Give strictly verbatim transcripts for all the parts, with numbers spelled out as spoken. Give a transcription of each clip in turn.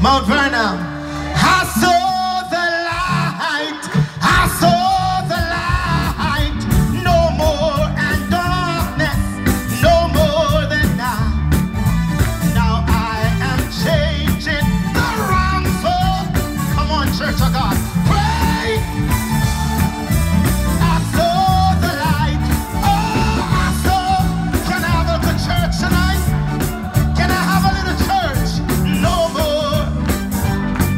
Mount Vernon. I saw the light. I saw the light. No more and darkness. No more than now. Now I am changing the wrong soul. Come on, Church of God. Pray. I saw the light. Oh, I saw. Can I have a good church tonight? Can I have a little church? No more.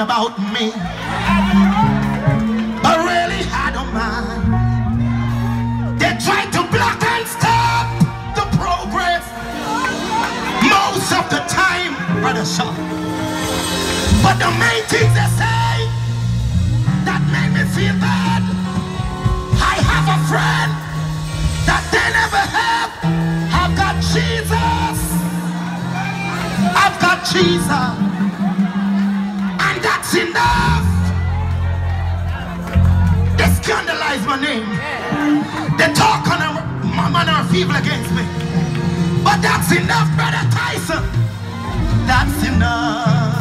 about me, but really I don't mind. They try to block and stop the progress most of the time, Brother Shaw. But the main things they say that make me feel bad, I have a friend that they never have. I've got Jesus. I've got Jesus. And that's enough. They scandalize my name. They talk on a manner of evil against me. But that's enough, Brother Tyson. That's enough.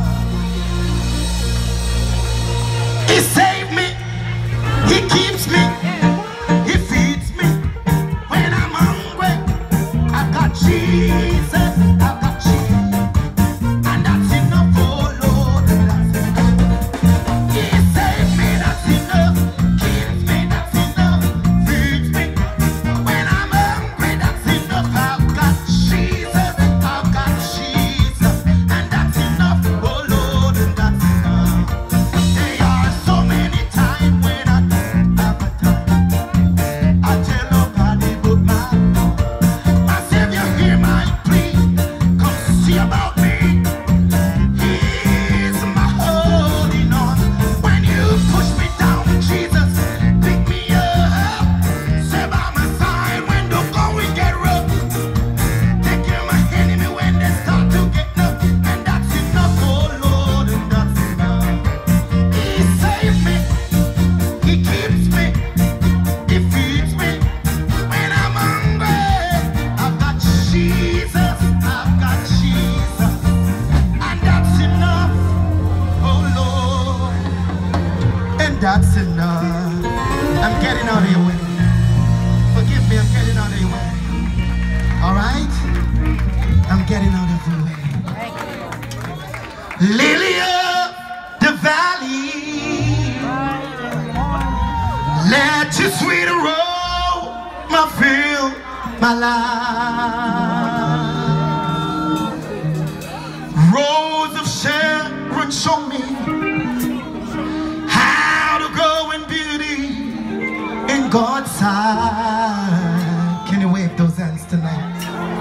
He saved me. He keeps me. He feeds me. When I'm hungry, I've got Jesus. I've got Jesus. And that's enough, oh Lord. That's enough. He saved me. That's enough. Keeps me. That's enough. Feeds me. When I'm hungry, that's enough. I've got Jesus. I've got Jesus. And that's enough, oh Lord. And that's enough. There are so many times when I don't have a time. I tell nobody but my my Savior, hear my plea. Come see about me. He's my holding on. When you push me down, Jesus, pick me up. Stay by my side when the going get rough. Take care of my enemy when they start to get up. And that's enough, oh Lord, and that's enough. He saved me. He keeps me. He feeds me. When I'm hungry, I've got Jesus. I've got Jesus. And that's enough, oh Lord. And that's enough. I'm getting out of your way. Forgive me, I'm getting out of your way. All right? I'm getting out of your way. Lily of the valley, let your sweet aroma fill my life. Rose of Sharon, show me how to go in beauty in God's sight. Can you wave those hands tonight?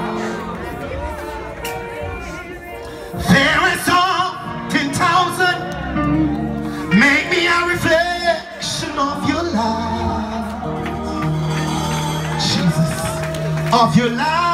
Fairest of ten thousand, make me a reflection of your light, Jesus, of your light.